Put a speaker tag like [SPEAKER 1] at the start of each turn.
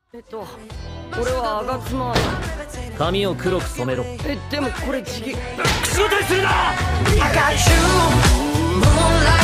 [SPEAKER 1] 俺は吾妻。
[SPEAKER 2] 髪を黒く染めろ。
[SPEAKER 1] でもこれちぎ。
[SPEAKER 2] 口答えするな。
[SPEAKER 3] I got you, moonlight.